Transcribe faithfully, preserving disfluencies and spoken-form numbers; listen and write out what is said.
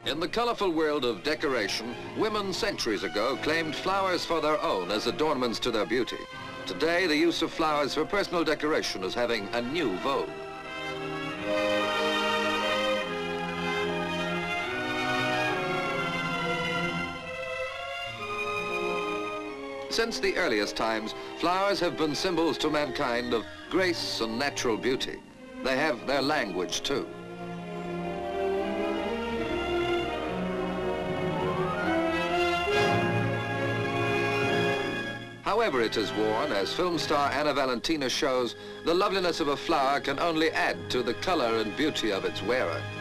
In the colorful world of decoration, women centuries ago claimed flowers for their own as adornments to their beauty. Today, the use of flowers for personal decoration is having a new vogue. Since the earliest times, flowers have been symbols to mankind of grace and natural beauty. They have their language too. However it is worn, as film star Anna Valentina shows, the loveliness of a flower can only add to the color and beauty of its wearer.